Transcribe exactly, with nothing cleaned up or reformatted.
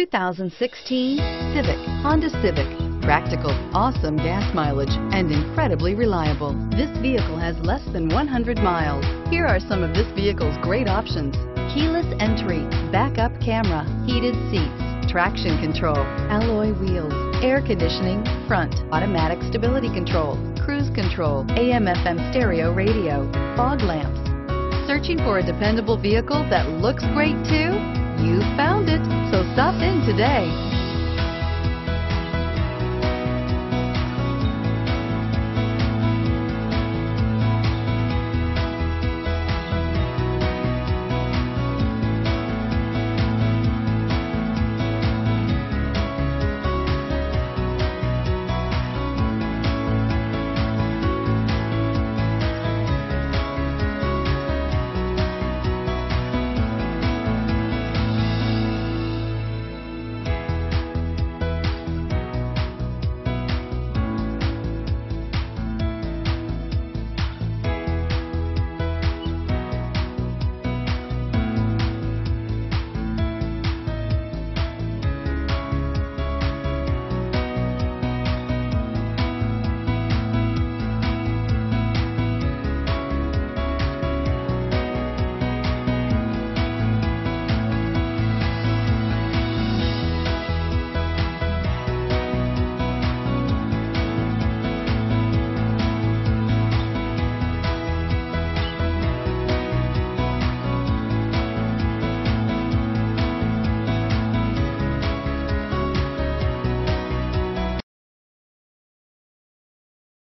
thousand sixteen Civic, Honda Civic. Practical, awesome gas mileage, and incredibly reliable. This vehicle has less than one hundred miles. Here are some of this vehicle's great options: keyless entry, backup camera, heated seats, traction control, alloy wheels, air conditioning, front, automatic stability control, cruise control, A M F M stereo radio, fog lamps. Searching for a dependable vehicle that looks great too? You found it, so stop in today.